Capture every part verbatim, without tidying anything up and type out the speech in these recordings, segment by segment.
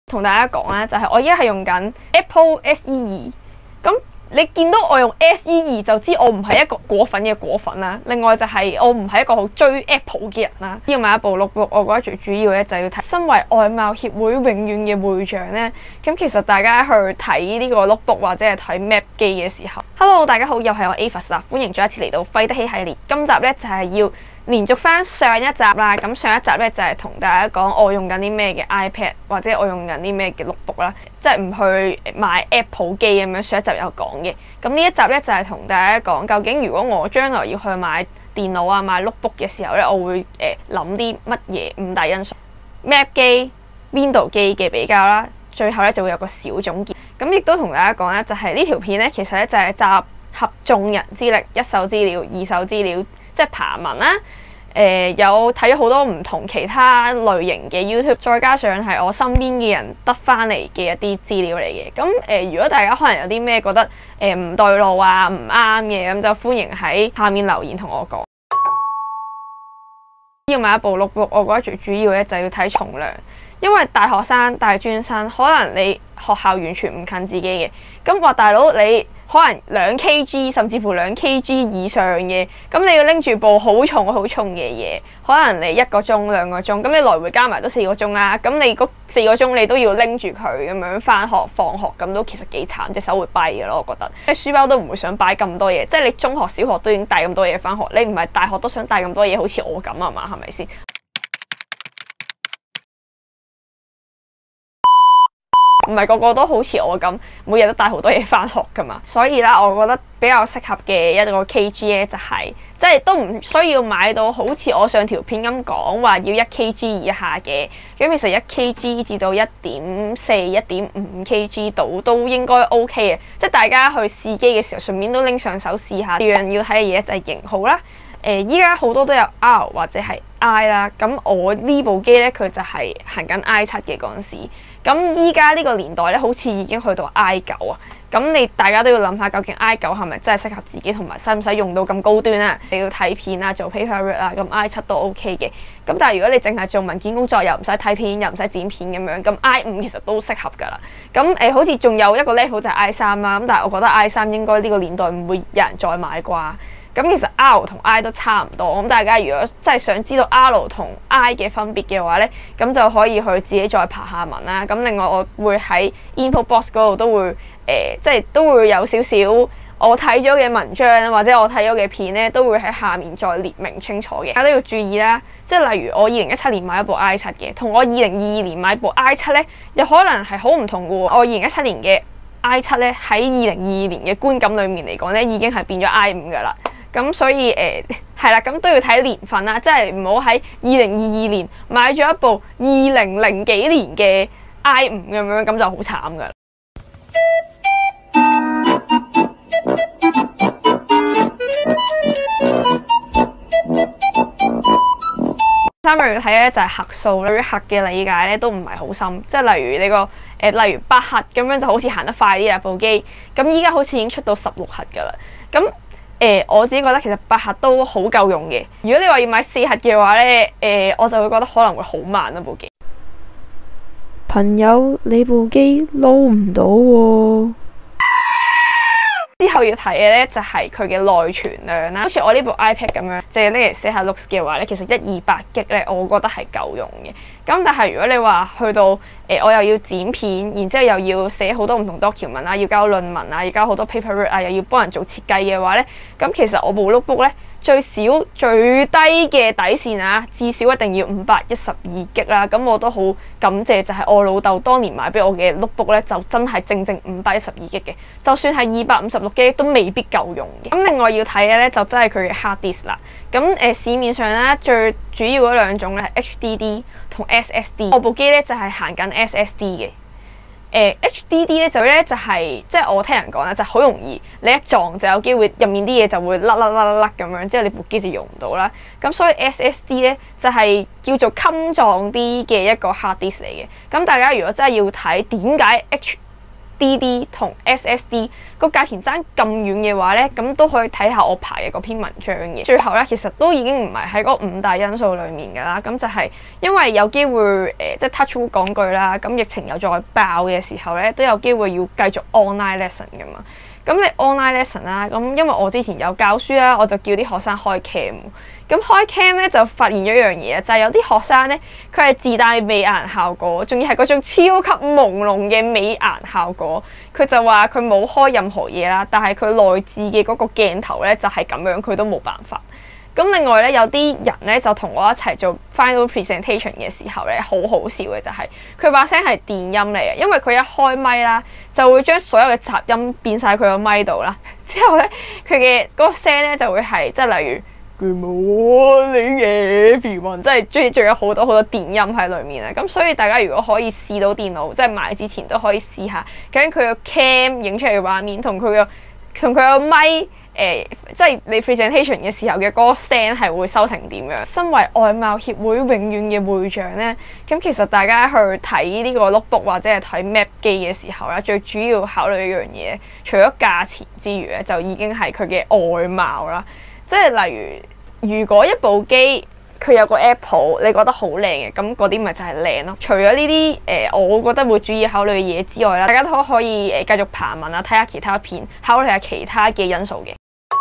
同大家講咧，就係、是、我依家係用緊 Apple S E 二，咁你見到我用 S E 二就知我唔係一個果粉嘅果粉啦。另外就係我唔係一個好追 Apple 嘅人啦。要買一部 notebook，我覺得最主要咧就要睇。身為外貌協會永遠嘅會長咧，咁其實大家去睇呢個 notebook 或者係睇 Map 機嘅時候 ，Hello 大家好，又係我 Avis 啦，歡迎再一次嚟到廢得起系列。今集咧就係要連續翻上一集啦，咁上一集咧就係同大家講我用緊啲咩嘅 iPad 或者我用緊啲咩嘅 notebook 啦，即係唔去買 Apple 機咁樣。上一集有講嘅，咁呢一集咧就係同大家講究竟如果我將來要去買電腦啊買 notebook 嘅時候咧，我會誒諗啲乜嘢五大因素 ，Mac 機、Windows 機嘅比較啦，最後咧就會有個小總結。咁亦都同大家講咧，就係呢條片咧其實咧就係集合眾人之力，一手資料、二手資料。即係爬文啦，誒、呃、有睇咗好多唔同其他類型嘅 YouTube， 再加上係我身邊嘅人得翻嚟嘅一啲資料嚟嘅。咁誒、呃，如果大家可能有啲咩覺得誒唔、呃、對路啊、唔啱嘅，咁就歡迎喺下面留言同我講。要買一部 notebook，我覺得最主要咧就要睇重量，因為大學生、大專生可能你學校完全唔近自己嘅，咁話大佬你可能兩 kg 甚至乎兩 kg 以上嘅，咁你要拎住部好重好重嘅嘢，可能你一個鐘兩個鐘，咁你來回加埋都四個鐘啦。咁你嗰四個鐘你都要拎住佢咁樣返學放學，咁都其實幾慘，隻手會跛嘅咯。我覺得，你書包都唔會想擺咁多嘢，即係你中學、小學都已經帶咁多嘢返學，你唔係大學都想帶咁多嘢，好似我咁啊嘛，係咪先？唔係個個都好似我咁，每日都帶好多嘢返學㗎嘛，所以啦，我覺得比較適合嘅一個 kg 咧，就係即係都唔需要買到好似我上條片咁講話要一 kg 以下嘅，咁其實一 kg 至到一點四、一點五 kg 度都應該 OK 嘅，即係大家去試機嘅時候，順便都拎上手試下。第二樣要睇嘅嘢就係型號啦。誒依家好多都有 R 或者係 I 啦，咁我呢部機咧佢就係行緊 I 七嘅嗰陣時，咁依家呢個年代咧好似已經去到 I 九啊，咁你大家都要諗下究竟 I 九係咪真係適合自己，同埋使唔使用到咁高端啊？你要睇片啊，做 paper work 啊，咁 I 七都 OK 嘅。咁但係如果你淨係做文件工作，又唔使睇片，又唔使剪片咁樣，咁 I 五其實都適合㗎啦。咁誒、呃、好似仲有一個 level 就係 I 三啦，咁但係我覺得 I 三應該呢個年代唔會有人再買啩。咁其實 R 同 I 都差唔多，咁大家如果真係想知道 R 同 I 嘅分別嘅話咧，咁就可以去自己再爬下文啦。咁另外我會喺 info box 嗰度都會誒、呃，即係都會有少少我睇咗嘅文章或者我睇咗嘅片咧，都會喺下面再列明清楚嘅。大家都要注意啦，即係例如我二零一七年買一部 I 七嘅，同我二零二二年買部 I 七咧，有可能係好唔同嘅喎。我二零一七年嘅 I 七咧，喺二零二二年嘅觀感裡面嚟講咧，已經係變咗 I 五㗎啦。咁所以誒係啦，咁、呃、都要睇年份啦，即係唔好喺二零二二年買咗一部二零零幾年嘅 I 五咁樣，咁就好慘噶啦。三樣要睇咧就係核數，對於核嘅理解咧都唔係好深，即係例如你個誒、呃，例如八核咁樣就好似行得快啲啦部機，咁依家好似已經出到十六核噶啦，咁。誒、呃、我自己覺得其實八核都好夠用嘅。如果你話要買四核嘅話咧，誒、呃、我就會覺得可能會好慢啊部機。 朋友，你部機撈唔到喎。 之後要睇嘅咧就係佢嘅內存量啦。好似我呢部 iPad 咁樣，淨係拎嚟寫下 notes 嘅話咧，其實一二八 G 咧，我覺得係夠用嘅。咁但係如果你話去到誒、呃、我又要剪片，然之後又要寫好多唔同 document 啊，要交論文啊，要交好多 paperwork 啊，又要幫人做設計嘅話咧，咁其實我部 notebook 咧最少最低嘅底線啊，至少一定要五百一十二 G 啦。咁我都好感謝，就係我老豆當年買俾我嘅 notebook 咧，就真係正正五百一十二 G 嘅，就算係二百五十六 G 都未必夠用嘅。咁另外要睇嘅咧就真係佢嘅 hard disk 啦。咁誒、呃、市面上咧最主要嗰兩種咧係 H D D 同 S S D。我部機咧就係行緊 S S D 嘅。誒、呃、H D D 咧就咧就係即係我聽人講啦，就好容易你一撞就有機會入面啲嘢就會甩甩甩甩咁樣，之後你部機就用唔到啦。咁所以 S S D 咧就係、是、叫做襟撞啲嘅一個 hard disk 嚟嘅。咁大家如果真係要睇點解 H D D 同 S S D 個價錢爭咁遠嘅話咧，咁都可以睇下我排嘅嗰篇文章嘅。最後咧，其實都已經唔係喺嗰五大因素裡面㗎啦。咁就係因為有機會誒、呃，即係 touch wood 講句啦，咁疫情又再爆嘅時候咧，都有機會要繼續 online lesson 㗎嘛。咁你 online lesson 啦，咁因為我之前有教書啦，我就叫啲學生開 cam。咁開 cam 咧就發現咗一樣嘢，就係、是、有啲學生咧，佢係自帶美顏效果，仲要係嗰種超級朦朧嘅美顏效果。佢就話佢冇開任何嘢啦，但係佢內置嘅嗰個鏡頭咧就係咁樣，佢都冇辦法。咁另外咧，有啲人咧就同我一齊做 final presentation 嘅時候咧，好好笑嘅就係佢把聲係電音嚟嘅，因為佢一開咪啦，就會將所有嘅雜音變晒佢個咪度啦。之後咧，佢嘅嗰個聲咧就會係即係例如 Good morning everyone，即係中意仲有好多好多電音喺裡面啊。咁所以大家如果可以試到電腦，即係買之前都可以試下，究竟佢個 cam 影出嚟嘅畫面同佢個同佢個咪。誒、呃，即係你 presentation 嘅時候嘅嗰個聲係會收成點樣？身為外貌協會永遠嘅會長咧，咁其實大家去睇呢個 notebook 或者係睇 map 機嘅時候咧，最主要考慮一樣嘢，除咗價錢之餘咧，就已經係佢嘅外貌啦。即係例如，如果一部機佢有個 Apple，你覺得好靚嘅，咁嗰啲咪就係靚咯。除咗呢啲誒，我覺得會主要考慮嘅嘢之外啦，大家都可以誒、呃、繼續爬文啊，睇下其他片，考慮下其他嘅因素嘅。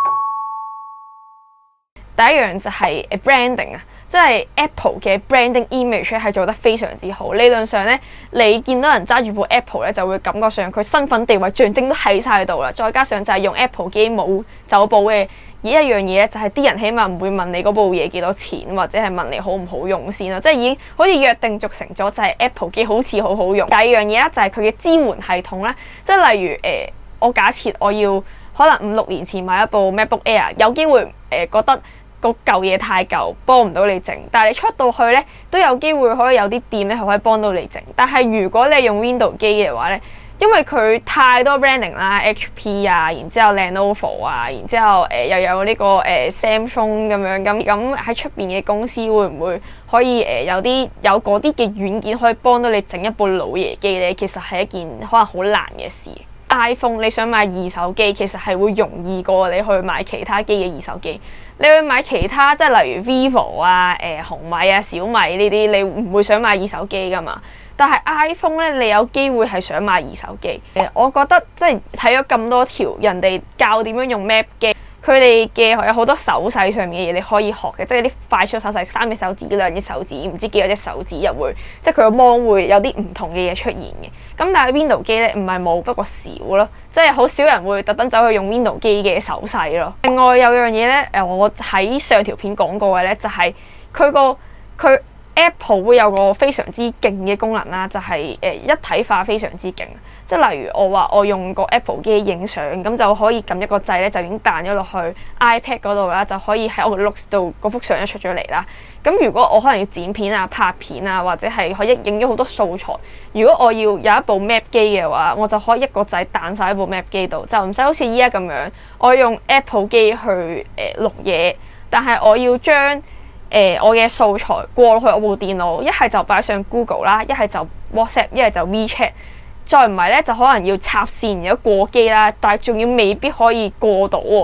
第一樣就係 branding 啊，即係 Apple 嘅 branding image 係做得非常之好。理論上咧，你見到人揸住部 Apple 咧，就會感覺上佢身份地位象徵都喺晒度啦。再加上就係用 Apple 機冇走寶嘅而一樣嘢咧，就係啲人起碼唔會問你嗰部嘢幾多錢，或者係問你好唔好用先啦。即係已經好似約定俗成咗，就係 Apple 機好似好好用。第二樣嘢咧就係佢嘅支援系統啦，即係例如誒、呃，我假設我要可能五六年前買一部 MacBook Air，有機會誒、呃、覺得個舊嘢太舊，幫唔到你整。但係你出到去咧，都有機會可以有啲店咧係可以幫到你整。但係如果你用 Windows 機嘅話咧，因為佢太多 branding 啦 ，H P 啊，然之後 Lenovo 啊，然之後誒、呃、又有呢、這個誒、呃、Samsung 咁樣咁咁喺出邊嘅公司會唔會可以誒、呃、有啲有嗰啲嘅軟件可以幫到你整一部老爺機咧？其實係一件可能好難嘅事。iPhone 你想買二手機，其實係會容易過你去買其他機嘅二手機。你去買其他即係例如 Vivo 啊、誒、呃、紅米啊、小米呢啲，你唔會想買二手機㗎嘛？但係 iPhone 咧，你有機會係想買二手機。誒、呃，我覺得即係睇咗咁多條人哋教點樣用 Map 機。佢哋嘅有好多手勢上面嘅嘢你可以學嘅，即係啲快速手勢，三隻手指、兩隻手指，唔知幾多隻手指入會，即係佢個芒會有啲唔同嘅嘢出現嘅。咁但係 Windows 機咧唔係冇，不過少咯，即係好少人會特登走去用 Windows 機嘅手勢咯。另外有樣嘢咧，誒我喺上條片講過嘅咧，就係佢個佢 Apple 會有個非常之勁嘅功能啦，就係、是、誒一體化非常之勁。即係例如我話我用個 Apple 機影相，咁就可以撳一個掣咧，就已經彈咗落去 iPad 嗰度啦，就可以喺我嘅 Looks 度嗰幅相一出咗嚟啦。咁如果我可能要剪片啊、拍片啊，或者係可以影咗好多素材，如果我要有一部 Map 機嘅話，我就可以一個掣彈晒喺部 Map 機度，就唔使好似依家咁樣，我用 Apple 機去誒、呃、錄嘢，但係我要將誒、呃、我嘅素材過落去我部電腦，一係就擺上 Google 啦，一係就 WhatsApp，一係就 WeChat。再唔係咧，就可能要插線而家過機啦，但係仲要未必可以過到喎。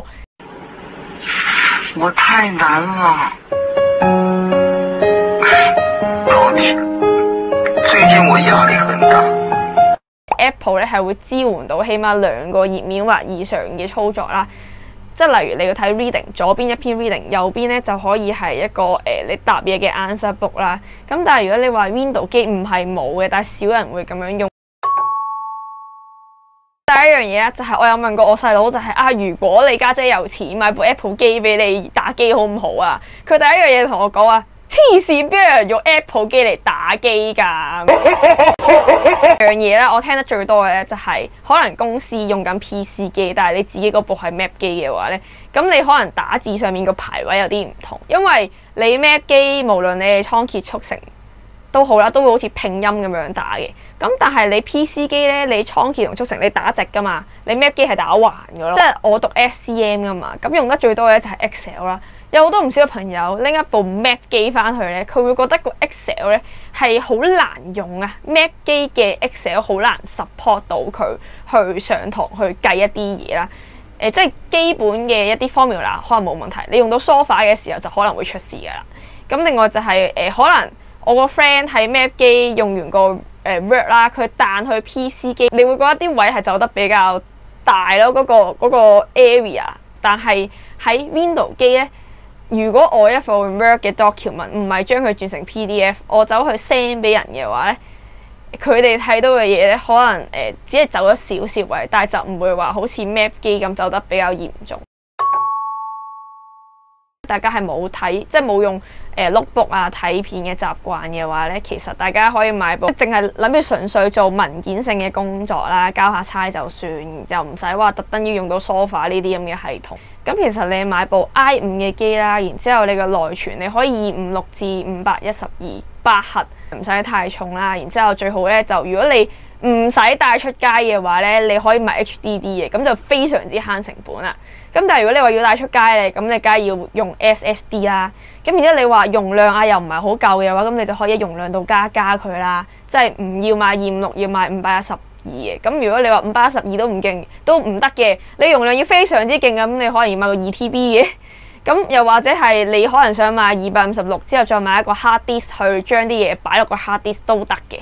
我太難了，老鐵，最近我壓力很大。 Apple 咧係會支援到起碼兩個頁面或以上嘅操作啦，即係例如你要睇 reading， 左邊一篇 reading， 右邊咧就可以係一個誒、呃、你答嘢嘅 answer book 啦。咁但係如果你話 Windows 機唔係冇嘅，但係少人會咁樣用。第一樣嘢咧就係我有問過我細佬，就係啊，如果你家姐有錢買部 Apple 機俾你打機好唔好啊？佢第一樣嘢同我講話，黐線，邊有人用 Apple 機嚟打機㗎？樣嘢咧，我聽得最多嘅咧就係可能公司用緊 P C 機，但係你自己嗰部係 Mac 機嘅話咧，咁你可能打字上面個排位有啲唔同，因為你 Mac 機無論你係倉頡速成都好啦，都會好似拼音咁樣打嘅。咁但係你 P C 機咧，你倉頡同速成你打直噶嘛，你 Mac 機係打橫噶咯。即係我讀 S C M 噶嘛，咁用得最多嘅就係 Excel 啦。 有好多唔少嘅朋友拎一部 Mac 機翻去咧，佢會覺得個 Excel 咧係好難用啊 ，Mac 機嘅 Excel 好難 support 到佢去上堂去計一啲嘢啦。誒、呃，即係基本嘅一啲 formula 可能冇問題，你用到 software 嘅時候就可能會出事㗎啦。咁另外就係、是、誒、呃，可能我個 friend 喺 Mac 機用完個誒 Word 啦，佢彈去 P C 機，你會覺得啲位係走得比較大咯，嗰、那個嗰、那個 area。但係喺 Windows 機咧，如果我一份 Word 嘅 document 唔係將佢轉成 P D F， 我走去 send 俾人嘅話咧，佢哋睇到嘅嘢咧，可能誒、呃、只係走咗少少位，但係就唔會話好似 Mac 機咁走得比較嚴重。大家係冇睇，即係冇用誒 notebook 啊睇片嘅習慣嘅話咧，其實大家可以買部，淨係諗住純粹做文件性嘅工作啦，交下差就算，就唔使話特登要用到 software 呢啲咁嘅系統。咁其實你買部 i 五嘅機啦，然之後你個內存你可以二五六至五百一十二八核，唔使太重啦。然之後最好咧就如果你唔使帶出街嘅話咧，你可以買 H D D 嘅，咁就非常之慳成本啦。咁但係如果你話要帶出街咧，咁你梗係要用 S S D 啦。咁然之後你話容量啊又唔係好夠嘅話，咁你就可以容量度加加佢啦，即係唔要買二五六，要買五百一十二嘅。咁如果你話五百一十二都唔勁，都唔得嘅，你容量要非常之勁咁，你可能要買個二 T B 嘅。咁又或者係你可能想買二百五十六之後再買一個 hard disk 去將啲嘢擺落個 hard disk 都得嘅。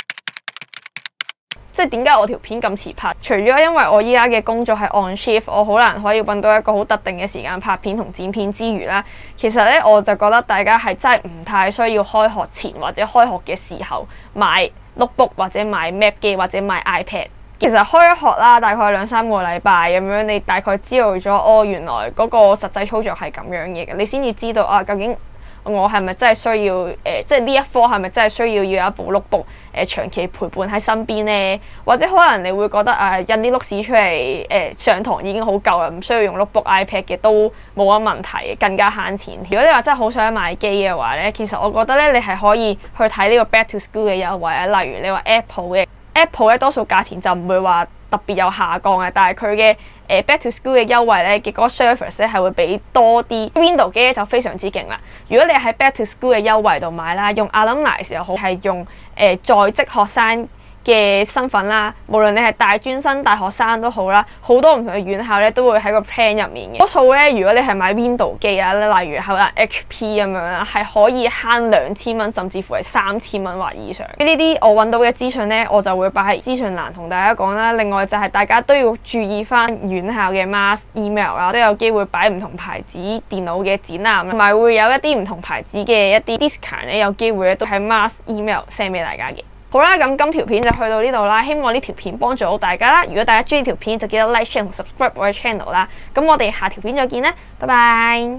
即係點解我條片咁遲拍？除咗因為我依家嘅工作係 on shift， 我好難可以揾到一個好特定嘅時間拍片同剪片之餘啦，其實咧我就覺得大家係真係唔太需要開學前或者開學嘅時候買 notebook 或者買 Mac 機或者買 iPad。其實開學啦，大概兩三個禮拜咁樣，你大概知道咗哦，原來嗰個實際操作係咁樣嘅，你先至知道啊究竟。我係咪真係需要誒、呃，即係呢一科係咪真係需要要有一部 notebook 誒、呃、長期陪伴喺身邊呢？或者可能你會覺得啊，印啲 notes 出嚟誒、呃、上堂已經好夠啦，唔需要用 notebook、iPad 嘅都冇乜問題，更加慳錢。如果你話真係好想買機嘅話咧，其實我覺得咧，你係可以去睇呢個 Back to School 嘅優惠啊。例如你話 Apple 嘅 Apple 咧，多數價錢就唔會話特別有下降嘅，但係佢嘅誒 Back to School 嘅優惠咧嘅嗰個 service 咧係會俾多啲。Windows 機咧就非常之勁啦。如果你喺 Back to School 嘅優惠度買啦，用 Alumni 時又好，係用誒、呃、在職學生嘅身份啦，無論你係大專生、大學生都好啦，好多唔同嘅院校咧都會喺個 plan 入面嘅。多數咧，如果你係買 Windows 機啊，例如可能 H P 咁樣啦，係可以慳兩千蚊，甚至乎係三千蚊或以上。呢啲我揾到嘅資訊咧，我就會擺喺資訊欄同大家講啦。另外就係大家都要注意翻院校嘅 mass email 啦，都有機會擺唔同牌子電腦嘅展覽，同埋會有一啲唔同牌子嘅一啲 discount 咧，有機會咧都喺 mass email send 俾大家嘅。好啦，咁今條片就去到呢度啦，希望呢條片幫助到大家啦。如果大家中意條片，就記得 like、share 同 subscribe 我嘅 channel 啦。咁我哋下條片再見啦，拜拜。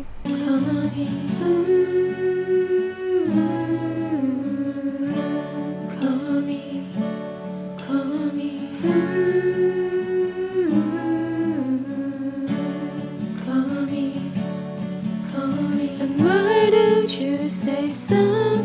Say something